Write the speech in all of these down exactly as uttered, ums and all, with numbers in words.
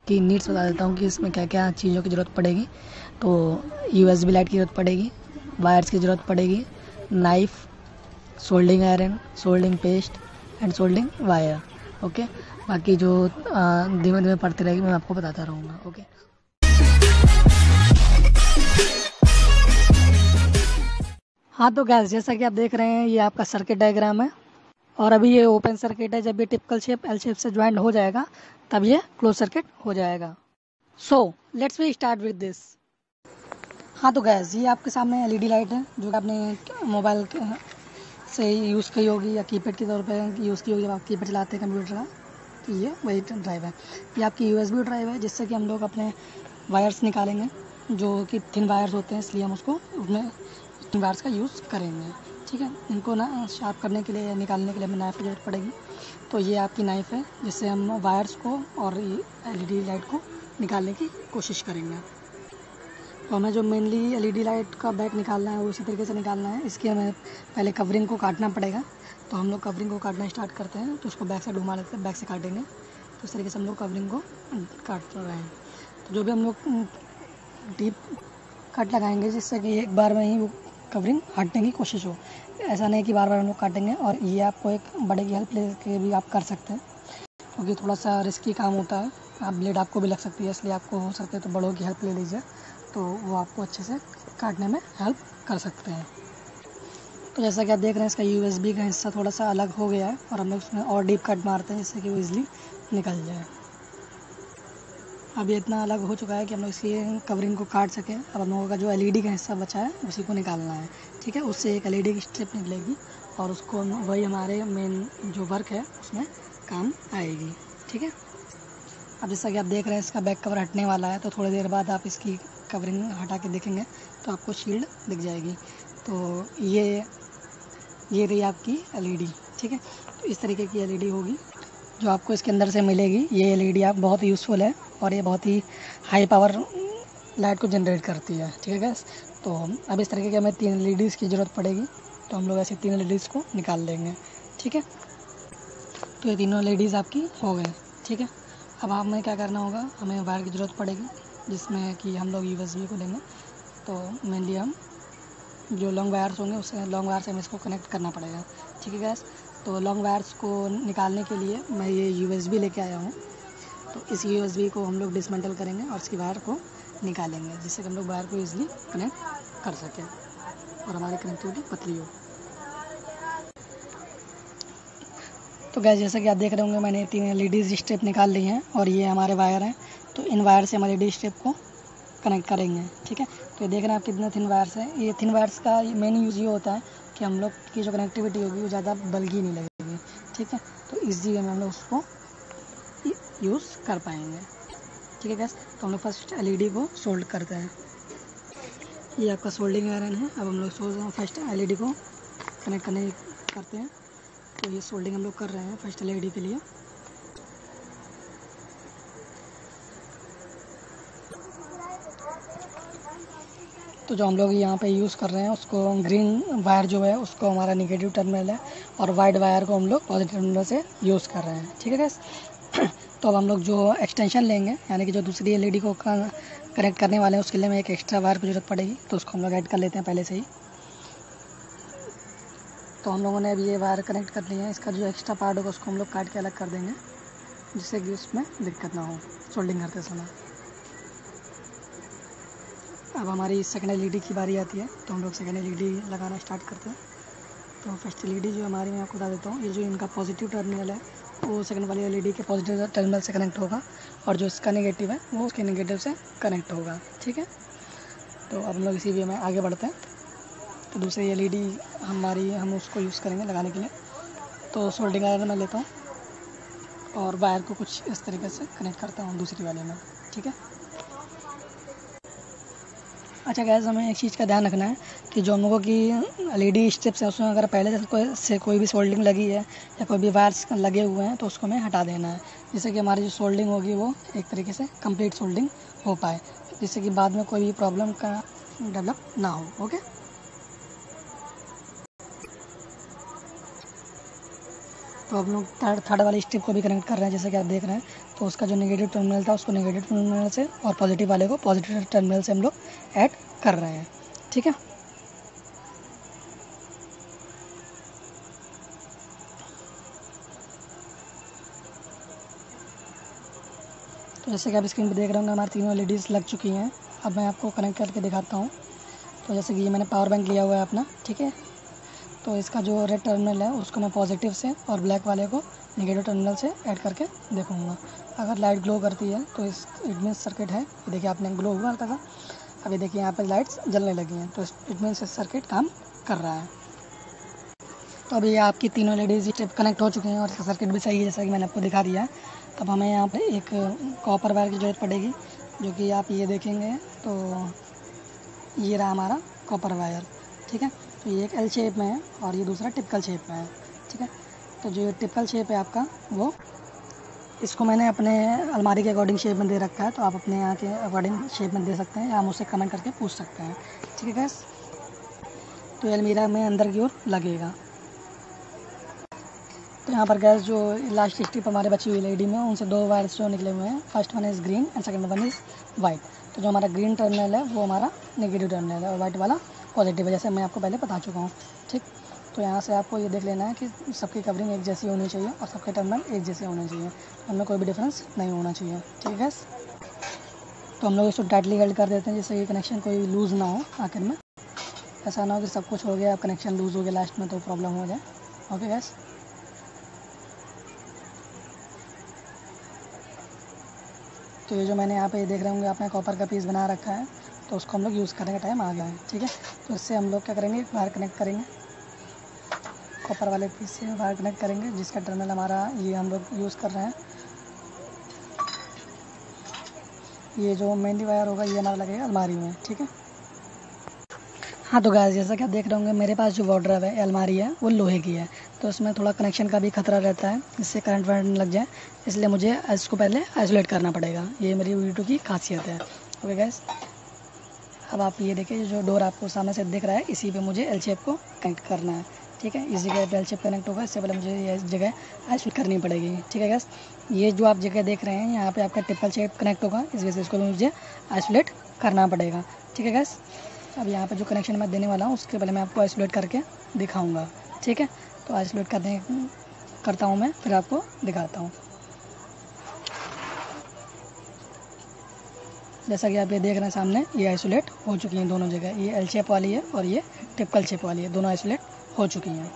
की नीड्स बता देता हूँ कि इसमें क्या क्या चीज़ों की ज़रूरत पड़ेगी। तो यूएसबी लाइट की ज़रूरत पड़ेगी, वायर्स की ज़रूरत पड़ेगी, knife, soldering iron, soldering paste and soldering wire. Okay, बाकी जो धीमे धीमे पड़ती रहेगी मैं आपको बताता रहूँगा। ओके, हाँ तो गैस जैसा कि आप देख रहे हैं ये आपका सर्किट डायग्राम है और अभी ये ओपन सर्किट है। जब ये टिपिकल शेप एल शेप से ज्वाइंट हो जाएगा तब ये क्लोज सर्किट हो जाएगा। So let's we start with this. हाँ तो गैस ये आपके सामने एलईडी लाइट है जो कि आपने मोबाइल से यूज़ की होगी या कीपैड के तौर पे यूज़ की होगी जब आप कीपैड चलाते हैं कंप्यूटर का। तो ये वही ड्राइव है। ये आपकी यूएसबी ड्राइव है जिससे कि हम लोग अपने वायर्स निकालेंगे जो कि थिन वायर्स होते हैं, इसलिए हम उसको उसमें थिन वायर्स का यूज़ करेंगे। ठीक है, इनको ना शार्प करने के लिए, निकालने के लिए हमें नाइफ की ज़रूरत पड़ेगी। तो ये आपकी नाइफ है जिससे हम वायर्स को और एलईडी लाइट को निकालने की कोशिश करेंगे। तो हमें जो मेनली एलईडी लाइट का बैक निकालना है वो इसी तरीके से निकालना है। इसकी हमें पहले कवरिंग को काटना पड़ेगा। तो हम लोग कवरिंग को काटना स्टार्ट करते हैं। तो उसको बैक से घुमा लेते हैं, बैक से काटेंगे। तो इस तरीके से हम लोग कवरिंग को काट रहे हैं। तो जो भी हम लोग डीप कट लगाएंगे जिससे कि एक बार में ही वो कवरिंग हटने की कोशिश हो। ऐसा नहीं कि बार बार हम लोग काटेंगे। और ये आपको एक बड़े की हेल्प लेके भी आप कर सकते हैं क्योंकि थोड़ा सा रिस्की काम होता है। आप ब्लेड आपको भी लग सकती है, इसलिए आपको हो सकता है तो बड़ों की हेल्प ले लीजिए, तो वो आपको अच्छे से काटने में हेल्प कर सकते हैं। तो जैसा कि आप देख रहे हैं इसका यूएसबी का हिस्सा थोड़ा सा अलग हो गया है और हम लोग उसमें और डीप कट मारते हैं जिससे कि वो ईज़िली निकल जाए। अब ये इतना अलग हो चुका है कि हम लोग इसकी कवरिंग को काट सकें। अब हम लोगों का जो एलईडी का हिस्सा बचा है उसी को निकालना है। ठीक है, उससे एक एलईडी की स्ट्रिप निकलेगी और उसको वही हमारे मेन जो वर्क है उसमें काम आएगी। ठीक है, अब जैसा कि आप देख रहे हैं इसका बैक कवर हटने वाला है। तो थोड़ी देर बाद आप इसकी कवरिंग हटा के देखेंगे तो आपको शील्ड दिख जाएगी। तो ये ये रही आपकी एलईडी। ठीक है, तो इस तरीके की एलईडी होगी जो आपको इसके अंदर से मिलेगी। ये एलईडी आप बहुत यूज़फुल है और ये बहुत ही हाई पावर लाइट को जनरेट करती है। ठीक है गैस, तो अब इस तरीके के हमें तीन एलईडीज़ की ज़रूरत पड़ेगी। तो हम लोग ऐसे तीन एलईडीज़ को निकाल लेंगे। ठीक है, तो ये तीनों एलईडीज़ आपकी हो गई। ठीक है, अब हमें क्या करना होगा, हमें वायर की ज़रूरत पड़ेगी जिसमें कि हम लोग यूएसबी को लेंगे। तो मेनली हम जो लॉन्ग वायर्स होंगे उससे लॉन्ग वायर से हमें इसको कनेक्ट करना पड़ेगा। ठीक है गैस, तो लॉन्ग वायर्स को निकालने के लिए मैं ये यूएसबी लेके आया हूँ। तो इस यूएसबी को हम लोग डिसमेंटल करेंगे और इसकी वायर को निकालेंगे जिससे कि हम लोग वायर को ईजिली कनेक्ट कर सकें और हमारी कनेक्टिविटी पतली हो। तो गैस जैसा कि आप देख रहे होंगे मैंने तीन एलईडी स्ट्रिप निकाल ली हैं और ये हमारे वायर हैं। तो इन वायर से हम एलईडी स्ट्रिप को कनेक्ट करेंगे। ठीक है, तो ये देख रहे हैं आप कितने थिन वायर्स हैं। ये थिन वायर्स का मेन यूज़ ये होता है कि हम लोग की जो कनेक्टिविटी होगी वो ज़्यादा बल्कि नहीं लगेगी। ठीक है, तो इस वे में हम लोग उसको यूज़ कर पाएंगे। ठीक है गैस, तो हम लोग फर्स्ट एलईडी को सोल्ड करते हैं। ये आपका सोल्डिंग आयरन है। अब हम लोग फर्स्ट एलईडी को कनेक्ट करने करते हैं। तो ये सोल्डिंग हम लोग कर रहे हैं फर्स्ट एलईडी के लिए। तो जो हम लोग यहाँ पे यूज़ कर रहे हैं उसको ग्रीन वायर जो है उसको हमारा निगेटिव टर्मिनल है और वाइट वायर को हम लोग पॉजिटिव टर्मिनल से यूज़ कर रहे हैं। ठीक है गैस, तो अब हम लोग जो एक्सटेंशन लेंगे यानी कि जो दूसरी एलईडी को कनेक्ट करने वाले हैं उसके लिए हमें एक एक्स्ट्रा वायर की ज़रूरत पड़ेगी। तो उसको हम लोग ऐड कर लेते हैं पहले से ही। तो हम लोगों ने अब ये वायर कनेक्ट कर लिया है। इसका जो एक्स्ट्रा पार्ट होगा उसको हम लोग काट के अलग कर देंगे जिससे कि उसमें दिक्कत ना हो सोल्डिंग करते समय। अब हमारी सेकेंड एलईडी की बारी आती है। तो हम लोग सेकेंड एलईडी लगाना स्टार्ट करते हैं। तो फर्स्ट एलईडी जो हमारी, मैं आपको बता देता हूँ, ये जो इनका पॉजिटिव टर्मिनल है वो सेकंड वाली एलईडी के पॉजिटिव टर्मिनल से कनेक्ट होगा और जो इसका नेगेटिव है वो उसके नेगेटिव से कनेक्ट होगा। ठीक है, तो अब हम लोग इसी वे में आगे बढ़ते हैं। तो दूसरी एलईडी हमारी, हम उसको यूज़ करेंगे लगाने के लिए। तो सोल्डिंग आयरन मैं लेता हूँ और वायर को कुछ इस तरीके से कनेक्ट करता हूँ दूसरी वाले में। ठीक है, अच्छा गैस, हमें एक चीज़ का ध्यान रखना है कि जो हम लोगों की एलईडी स्ट्रिप्स है उसमें अगर पहले से कोई से कोई भी सोल्डिंग लगी है या कोई भी वायर्स लगे हुए हैं तो उसको हमें हटा देना है जिससे कि हमारी जो सोल्डिंग होगी वो एक तरीके से कंप्लीट सोल्डिंग हो पाए, जिससे कि बाद में कोई भी प्रॉब्लम का डेवलप ना हो। ओके, तो हम लोग थर्ड थर्ड वाली स्ट्रिप को भी कनेक्ट कर रहे हैं, जैसे कि आप देख रहे हैं। तो उसका जो नेगेटिव टर्मिनल था उसको नेगेटिव टर्मिनल से और पॉजिटिव वाले को पॉजिटिव टर्मिनल से हम लोग ऐड कर रहे हैं, ठीक है। तो जैसे कि आप स्क्रीन पर देख रहे होंगे हमारी तीनों एल ई डीज़ लग चुकी हैं। अब मैं आपको कनेक्ट करके दिखाता हूँ। तो जैसे कि ये मैंने पावर बैंक लिया हुआ है अपना, ठीक है। तो इसका जो रेड टर्मिनल है उसको मैं पॉजिटिव से और ब्लैक वाले को नेगेटिव टर्मिनल से ऐड करके देखूँगा। अगर लाइट ग्लो करती है तो इस इट मीन्स सर्किट है। ये देखिए आपने ग्लो हुआ हल्का सा, अभी देखिए यहाँ पर लाइट्स जलने लगी हैं, तो इट मीन्स सर्किट काम कर रहा है। तो अभी ये आपकी तीनों लेडीज स्ट्रिप कनेक्ट हो चुकी हैं और इसका सर्किट भी सही है, जैसा कि मैंने आपको दिखा दिया है। तब हमें यहाँ पर एक कॉपर वायर की ज़रूरत पड़ेगी, जो कि आप ये देखेंगे तो ये रहा हमारा कॉपर वायर, ठीक है। तो ये एक एल शेप में है और ये दूसरा टिपिकल शेप में है, ठीक है। तो जो टिपिकल शेप है आपका, वो इसको मैंने अपने अलमारी के अकॉर्डिंग शेप में दे रखा है। तो आप अपने यहाँ के अकॉर्डिंग शेप में दे सकते हैं या मुझसे कमेंट करके पूछ सकते हैं, ठीक है गैस। तो ये अलमीरा में अंदर की ओर लगेगा। तो यहाँ पर गैस जो लास्ट स्ट्रिप हमारे बची हुई एलईडी में, उनसे दो वायर्स जो निकले हुए हैं, first one is green and second one is white. तो जो हमारा ग्रीन टर्मिनल है वो हमारा नेगेटिव टर्मिनल है और वाइट वाला पॉजिटिव है, जैसे मैं आपको पहले बता चुका हूँ, ठीक। तो यहाँ से आपको ये देख लेना है कि सबकी कवरिंग एक जैसी होनी चाहिए और सबके टर्मिनल एक जैसे होने चाहिए, उनमें कोई भी डिफरेंस नहीं होना चाहिए, ठीक है गैस। तो हम लोग इसको टाइटली हेल्ड कर देते हैं, जिससे ये कनेक्शन कोई लूज़ ना हो आखिर में। ऐसा ना हो कि सब कुछ हो गया, अब कनेक्शन लूज़ हो गया लास्ट में तो प्रॉब्लम हो जाए, ओके गैस। तो ये जो मैंने यहाँ पे देख रहे होंगे आपने कॉपर का पीस बना रखा है, तो उसको हम लोग यूज़ करने का टाइम आ गया है, ठीक है। तो इससे हम लोग क्या करेंगे, वायर कनेक्ट करेंगे, कॉपर वाले पीस से वायर कनेक्ट करेंगे, जिसका टर्मिनल हमारा ये हम लोग यूज़ कर रहे हैं। ये जो मेनली वायर होगा ये हमारा लगेगा अलमारी में, ठीक है। हाँ तो गाइस, जैसा कि आप देख रहे होंगे मेरे पास जो वार्डरोब है, अलमारी है, वो लोहे की है। तो इसमें थोड़ा कनेक्शन का भी खतरा रहता है, इससे करंट वरंट लग जाए, इसलिए मुझे इसको पहले आइसोलेट करना पड़ेगा। ये मेरी वीडियो की खासियत है, ओके गाइस। अब आप ये देखिए, जो डोर आपको सामने से दिख रहा है, इसी पे मुझे एल शेप को कनेक्ट करना है, ठीक है। इस जगह पे एल शेप कनेक्ट होगा, इससे पहले मुझे ये जगह आइसोलेट करनी पड़ेगी, ठीक है गाइस। ये जो आप जगह देख रहे हैं यहाँ पे आपका टिपिकल शेप कनेक्ट होगा, इस वजह से इसको मुझे आइसोलेट करना पड़ेगा, ठीक है गाइस। अब यहाँ पे जो कनेक्शन मैं देने वाला हूँ उसके पहले मैं आपको आइसोलेट करके दिखाऊंगा, ठीक है। तो आइसोलेट करने करता हूँ मैं, फिर आपको दिखाता हूँ। जैसा कि आप ये देख रहे हैं सामने, ये आइसोलेट हो चुकी हैं दोनों जगह, ये एल शेप वाली है और ये टिपिकल शेप वाली है, दोनों आइसोलेट हो चुकी हैं।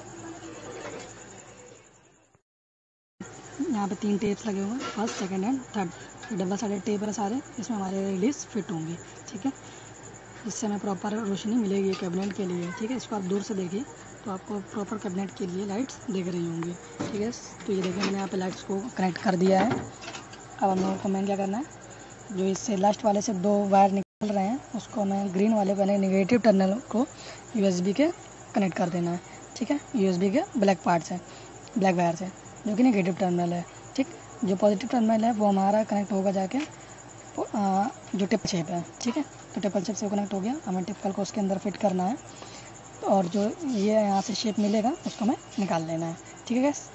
यहाँ पे तीन टेप्स लगे हुए हैं, फर्स्ट सेकंड एंड थर्ड। ये डबल साइडेड टेप है सारे, इसमें हमारे एलईडीज फिट होंगी, ठीक है। इससे हमें प्रॉपर रोशनी मिलेगी कैबिनेट के लिए, ठीक है। इसको आप दूर से देखिए तो आपको प्रॉपर कैबिनेट के लिए लाइट्स दिख रही होंगी, ठीक है। तो ये देखिए मैंने यहाँ पे लाइट्स को कनेक्ट कर दिया है। अब हम लोगों को मैं क्या करना है, जो इससे लास्ट वाले से दो वायर निकल रहे हैं उसको मैं ग्रीन वाले को नेगेटिव टर्मिनल को यूएसबी के कनेक्ट कर देना है, ठीक है। यूएसबी के ब्लैक पार्ट से, ब्लैक वायर से, जो कि नेगेटिव टर्मिनल है, ठीक। जो पॉजिटिव टर्मिनल है वो हमारा कनेक्ट होगा जाके आ, जो टिप शेप है, ठीक है। तो टिपल शेप से वो कनेक्ट हो गया, हमें टिपकल को उसके अंदर फिट करना है, और जो ये यहाँ से शेप मिलेगा उसको हमें निकाल लेना है, ठीक है गैस।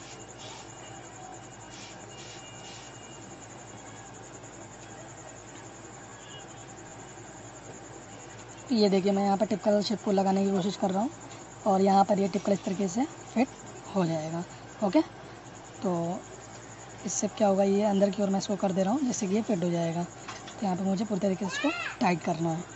ये देखिए मैं यहाँ पर टिपकल शेप को लगाने की कोशिश कर रहा हूँ और यहाँ पर ये टिपकल इस तरीके से फिट हो जाएगा, ओके। तो इससे क्या होगा, ये अंदर की ओर मैं इसको कर दे रहा हूँ जिससे कि ये फिट हो जाएगा। तो यहाँ पर मुझे पूरी तरीके से इसको टाइट करना है।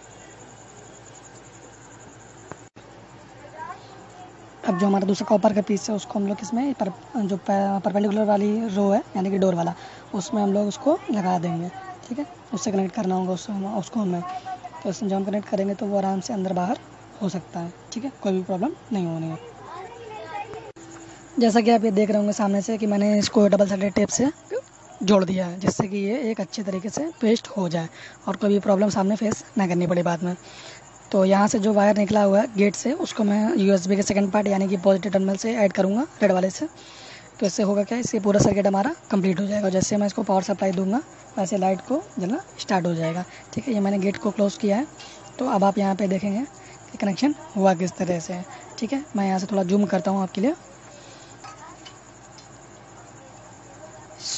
अब जो हमारा दूसरा कॉपर का पीस है उसको हम लोग इसमें पर, जो परपेंडिकुलर वाली रो है यानी कि डोर वाला, उसमें हम लोग उसको लगा देंगे, ठीक है। उससे कनेक्ट करना होगा उसको उसको हमें। तो इसमें जब हम कनेक्ट करेंगे तो वो आराम से अंदर बाहर हो सकता है, ठीक है, कोई भी प्रॉब्लम नहीं होनी है। जैसा कि आप ये देख रहे होंगे सामने से कि मैंने इसको डबल साइडेड टेप से जोड़ दिया है, जिससे कि ये एक अच्छे तरीके से पेस्ट हो जाए और कोई भी प्रॉब्लम सामने फेस ना करनी पड़े बाद में। तो यहाँ से जो वायर निकला हुआ है गेट से, उसको मैं यूएसबी के सेकंड पार्ट यानी कि पॉजिटिव टर्मिनल से ऐड करूँगा रेड वाले से। तो इससे होगा क्या, इससे पूरा सर्किट हमारा कंप्लीट हो जाएगा। जैसे मैं इसको पावर सप्लाई दूंगा वैसे लाइट को जलना स्टार्ट हो जाएगा, ठीक है। ये मैंने गेट को क्लोज़ किया है। तो अब आप यहाँ पे देखेंगे कि कनेक्शन हुआ किस तरह से है, ठीक है। मैं यहाँ से थोड़ा जूम करता हूँ आपके लिए।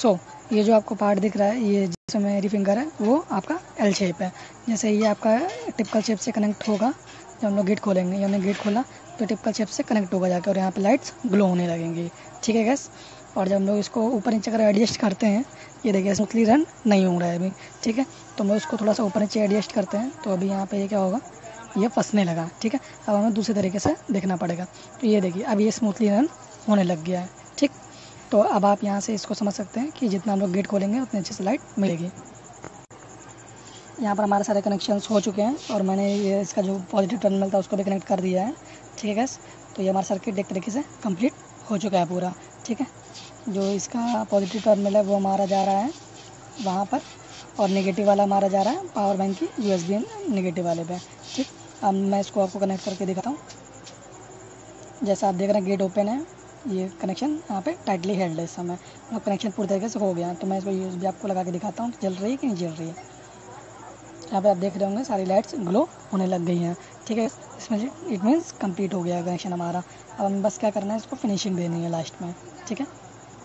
सो so, ये जो आपको पार्ट दिख रहा है, ये जिसमें मेरी फिंगर है वो आपका एल शेप है। जैसे ये आपका टिपिकल शेप से कनेक्ट होगा, जब हम लोग गेट खोलेंगे, हमने गेट खोला तो टिपिकल शेप से कनेक्ट होगा जाकर और यहाँ पे लाइट्स ग्लो होने लगेंगी। ठीक है गैस। और जब हम लोग इसको ऊपर नीचे अगर एडजस्ट करते हैं, ये देखिए स्मूथली रन नहीं हो रहा है अभी। ठीक है, तो हम उसको थोड़ा सा ऊपर नीचे एडजस्ट करते हैं तो अभी यहाँ पे ये क्या होगा, ये फंसने लगा। ठीक है, अब हमें दूसरे तरीके से देखना पड़ेगा। तो ये देखिए अब ये स्मूथली रन होने लग गया है। ठीक, तो अब आप यहाँ से इसको समझ सकते हैं कि जितना हम लोग गेट खोलेंगे उतनी अच्छे से लाइट मिलेगी। यहाँ पर हमारे सारे कनेक्शंस हो चुके हैं और मैंने ये इसका जो पॉजिटिव टर्मिनल था उसको भी कनेक्ट कर दिया है। ठीक है गैस, तो ये हमारा सर्किट एक तरीके से कंप्लीट हो चुका है पूरा। ठीक है, जो इसका पॉजिटिव टर्मिनल है वो हमारा जा रहा है वहाँ पर और नेगेटिव वाला हमारा जा रहा है पावर बैंक की यूएसबी नेगेटिव वाले पे। ठीक, अब मैं इसको आपको कनेक्ट करके दिखाता हूँ। जैसा आप देख रहे हैं गेट ओपन है, ये कनेक्शन यहाँ पे टाइटली हेल्ड है इस समय, मतलब कनेक्शन पूरी तरीके से हो गया है। तो मैं इसको यूएसबी आपको लगा के दिखाता हूँ कि जल रही है कि नहीं जल रही है। यहाँ पे आप देख रहे होंगे सारी लाइट्स ग्लो होने लग गई हैं। ठीक है, इसमें इट मीन्स कंप्लीट हो गया कनेक्शन हमारा। अब हमें बस क्या करना है, इसको फिनिशिंग देनी है लास्ट में। ठीक है,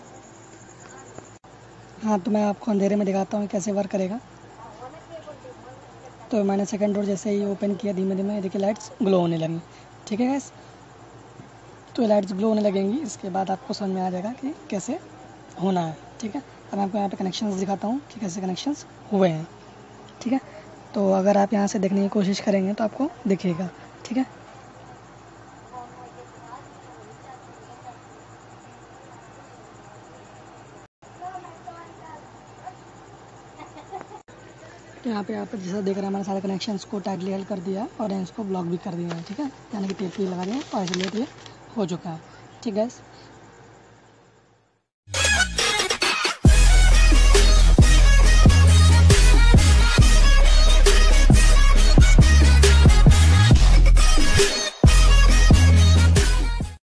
हाँ तो मैं आपको अंधेरे में दिखाता हूँ कैसे वर्क करेगा। तो मैंने सेकंड डोर जैसे ही ओपन किया, धीमे धीमे देखिए लाइट्स ग्लो होने लगी। ठीक है गैस, तो लाइट्स ग्लो होने लगेंगी, इसके बाद आपको समझ में आ जाएगा कि कैसे होना है। ठीक है, अब मैं आपको यहाँ पे कनेक्शंस दिखाता हूँ कि कैसे कनेक्शंस हुए हैं। ठीक है, तो अगर आप यहाँ से देखने की कोशिश करेंगे तो आपको दिखेगा। ठीक है, तो यहाँ पे आप जैसा देख रहे हैं हमारे सारे कनेक्शंस को टाइटली हेल्ड कर दिया और इसको ब्लॉक भी कर दिया है। ठीक है, यानी कि टेप भी लगा दिया और आइसोलेट ये हो चुका है। ठीक है,